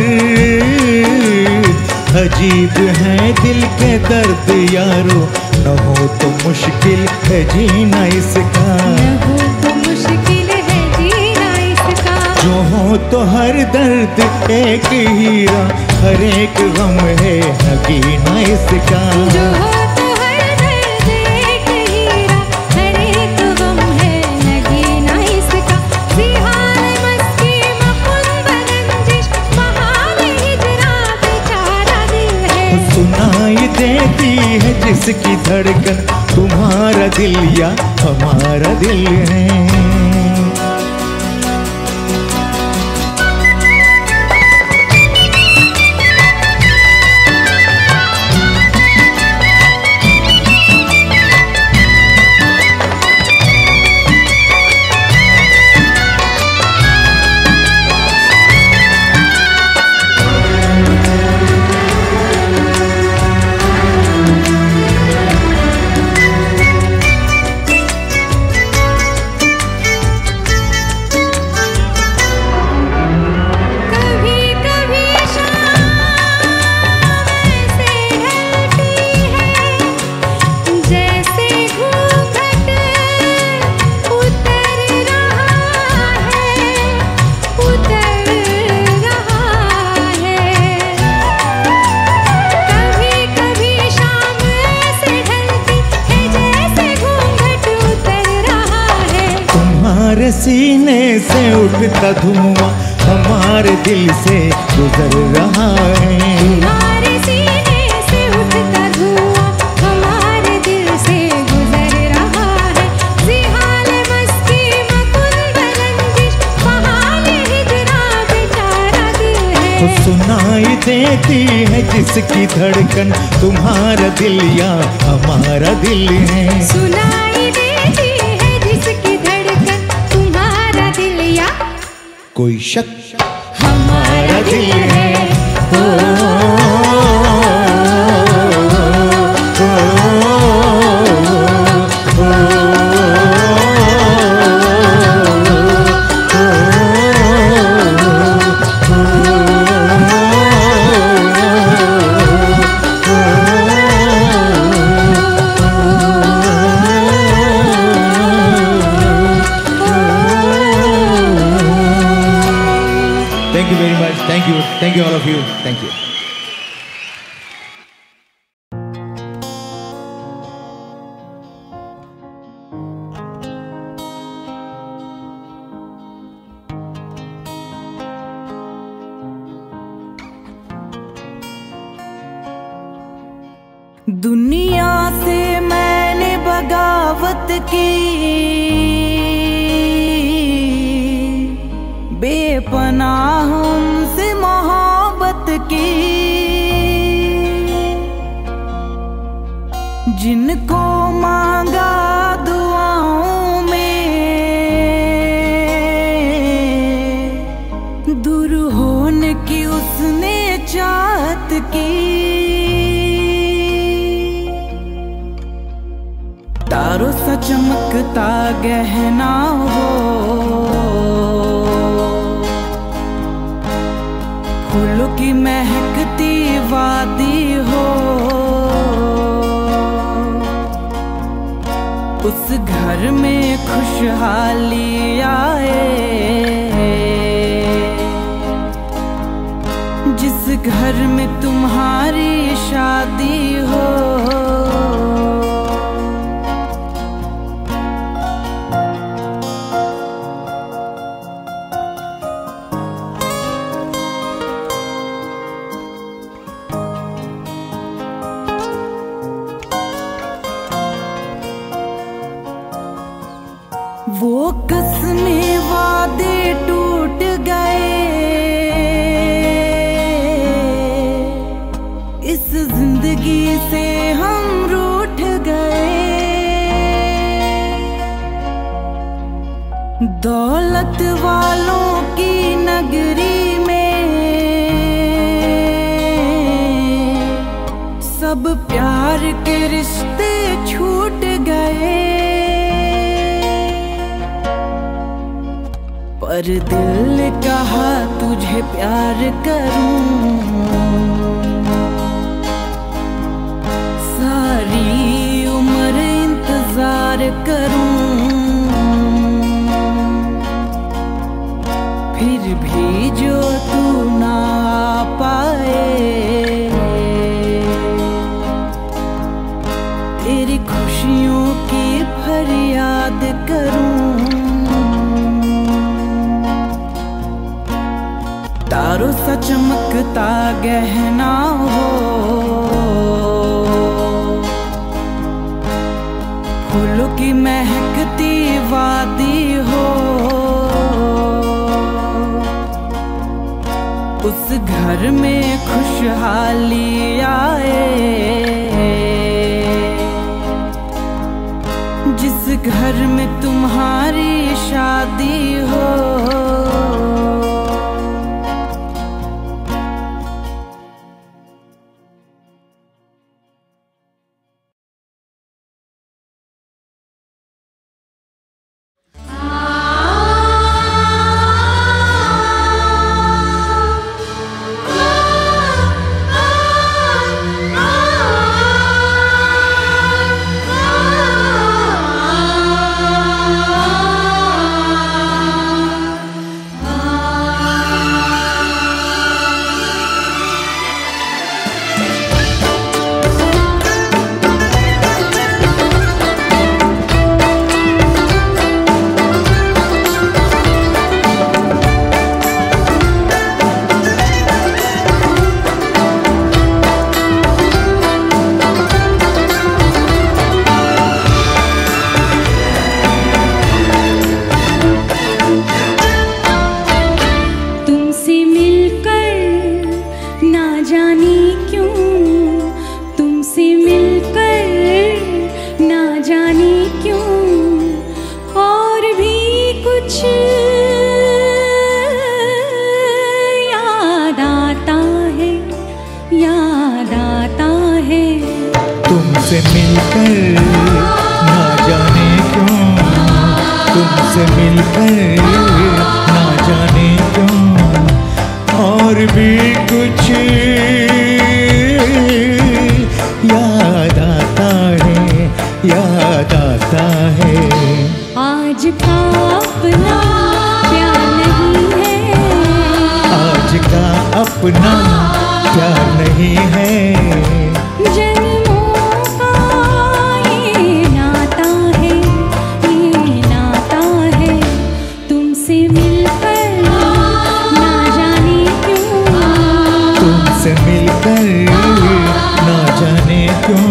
Speaker 6: अजीब है दिल के दर्द यारो, न हो तो मुश्किल है जीना इसका,
Speaker 2: न हो तो मुश्किल है जीना इसका।
Speaker 6: जो हो तो हर दर्द एक हीरा, हर एक गम है नगीना इसका।
Speaker 2: जो हो तो हर दर्द एक हीरा, हर एक गम है नगीना इसका। जिहाल मस्ती मकुन बरंजिश बहाने हिजरा बेचारा दिल है।
Speaker 6: सुनाई देती है जिसकी धड़कन तुम्हारा दिल या हमारा दिल है। सीने से उठता धुआं हमारे दिल से गुजर रहा है।
Speaker 2: हमारे सीने से उठता धुआं हमारे दिल से गुजर रहा है। जिहाल मस्ती मकुन बरंजिश बहाने हिजरा बेचारा दिल है।
Speaker 6: तो सुनाई देती है जिसकी धड़कन तुम्हारा दिल या हमारा दिल है।
Speaker 2: सुनाई देती है जिसकी धड़कन तुम्हारा दिल या
Speaker 6: कोई शक
Speaker 2: हमारा दिल है।
Speaker 6: Thank you very much. Thank you. Thank you all of you. Thank you.
Speaker 7: दुनिया से मैंने बगावत की, बेपनाह उनसे मोहब्बत की, जिनको मांगा दुआओं में, दूर होने की उसने चाहत की। तारों सा चमकता गहना हो, फूलों की महकती वादी हो, उस घर में खुशहाली आए जिस घर प्यार के रिश्ते छूट गए, पर दिल ने कहा तुझे प्यार करूं। सारी उम्र इंतजार करूं, फिर भी जो तू ना आ पाए, तेरी खुशियों की फरियाद करूं। तारों सा चमकता गहना हो, फूलों की महकती वादी हो, उस घर में खुशहाली आए, जिस घर में तुम्हारी शादी हो।
Speaker 6: तुमसे मिलकर ना जाने क्यों, तुमसे मिलकर ना जाने क्यों, और भी कुछ याद आता है, याद आता है।
Speaker 2: आज का अपना प्यार नहीं है,
Speaker 6: आज का अपना प्यार नहीं है,
Speaker 2: जन्मों का ये नाता है, ये नाता है। तुमसे मिलकर ना जाने क्यों,
Speaker 6: तुमसे मिलकर ना जाने क्यों।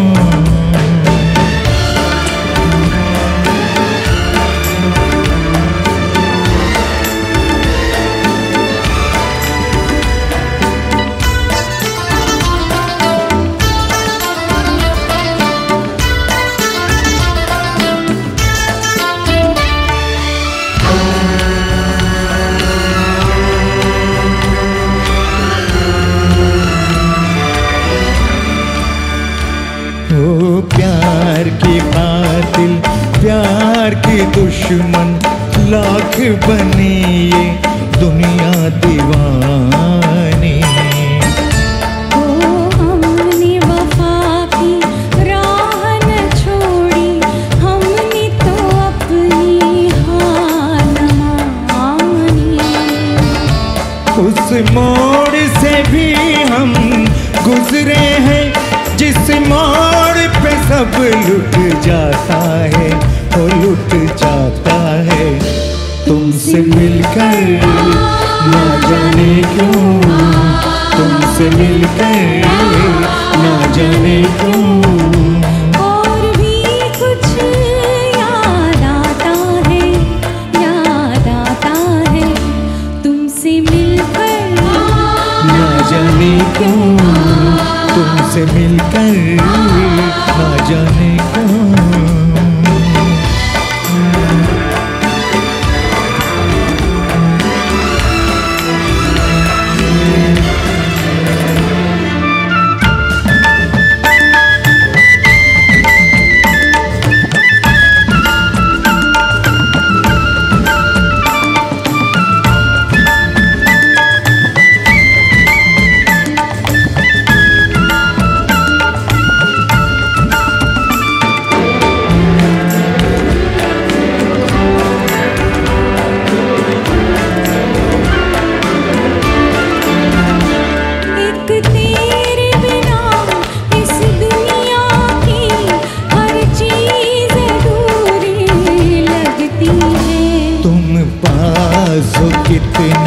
Speaker 6: प्यार की कातिल, प्यार की दुश्मन, लाख बनी ये दुनिया दीवानी।
Speaker 2: ओ हमने वफा की राह न छोड़ी, हमने तो अपनी हार न मानी।
Speaker 6: उस मोड़ से भी हम गुजरे हैं, जिस मोड़ पे सब लुट जाता है, वो लुट जाता है। तुमसे मिलकर ना जाने क्यों, तुमसे मिलकर ना जाने क्यों,
Speaker 2: और भी कुछ याद आता है, याद आता है। तुमसे मिलकर
Speaker 6: ना जाने क्यों, तुमसे मिलकर ना जाने क्यों।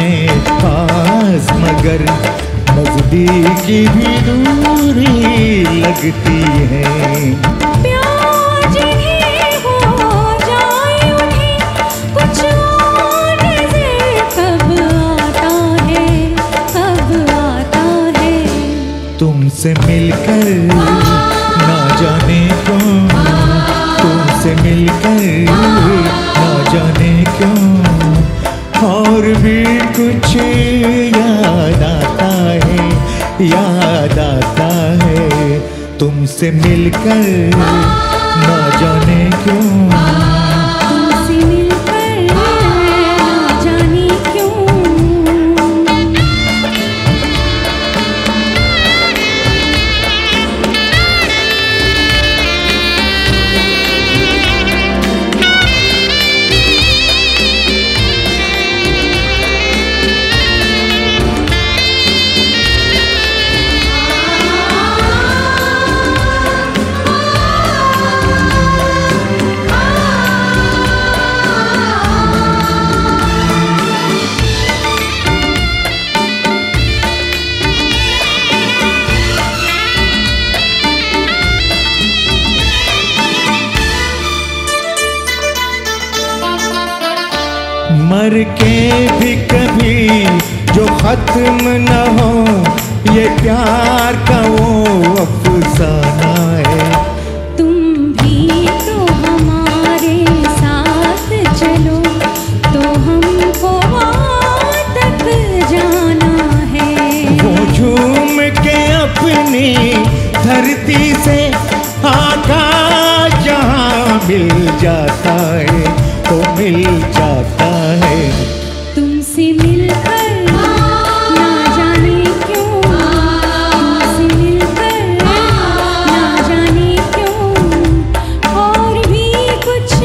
Speaker 6: हैं पास, मगर नजदीकी भी दूरी लगती है।
Speaker 2: प्यार जिन्हें हो जाए उन्हें कुछ और नजर कब आता है, कब आता है।
Speaker 6: तुमसे मिलकर ना जाने क्यों, तुमसे मिलकर ना जाने क्यों और भी कुछ याद आता है, याद आता है। तुमसे मिलकर ना जाने क्यों,
Speaker 2: तुमसे मिलकर ना जाने क्यों।
Speaker 6: मर के भी कभी जो खत्म न हो ये प्यार का वो अफसाना है।
Speaker 2: तुम भी तो हमारे साथ चलो तो हमको वहाँ तक जाना है।
Speaker 6: वो झूम के अपनी धरती से आकाश जहाँ मिल जाता है तो मिल जाता है।
Speaker 2: तुमसे मिलकर ना जाने क्यों, तुमसे मिलकर ना जाने क्यों और भी कुछ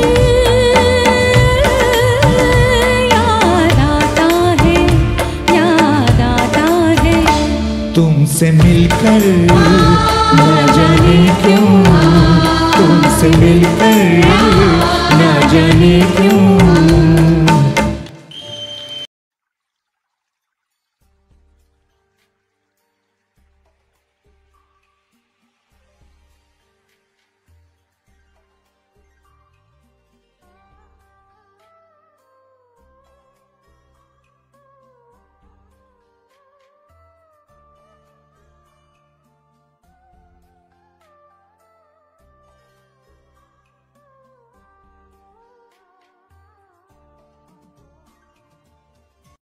Speaker 2: याद आता है, याद आता है।
Speaker 6: तुमसे मिलकर ना जाने क्यों, तुमसे मिलकर ना